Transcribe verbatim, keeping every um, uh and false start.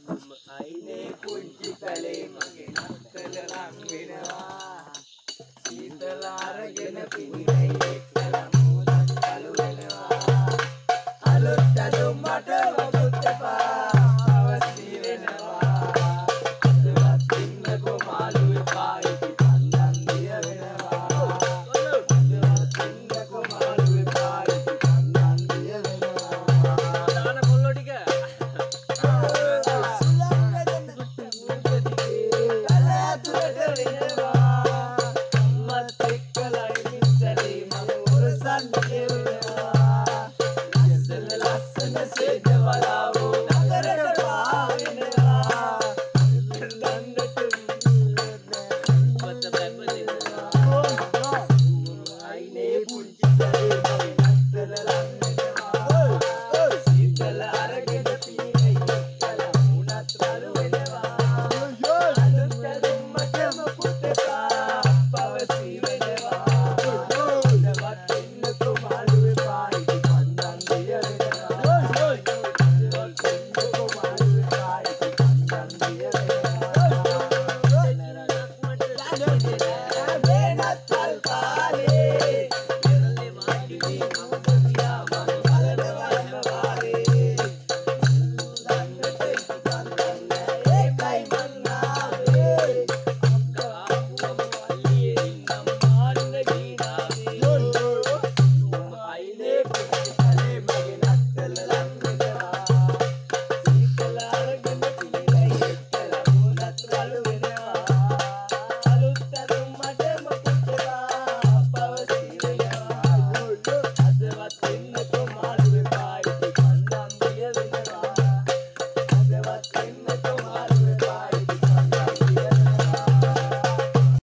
අයිනේ පුංචි පැලේ මගේ නත්තල ලං වෙනවා සීතල අරගෙන පිනිනේ එක්කලා මෝදක් කළු වෙනවා අලුත් ඇඳුම් මට වගුත් එපා අවසි වෙනවා අදවත් ඉන්නකෝ මාළුවේ පායිති කන්දන් දිය වෙනවා අදවත් ඉන්නකෝ මාළුවේ පායිති කන්දන් දිය වෙනවා දාන කොල්ලෝ ටික Listen, listen,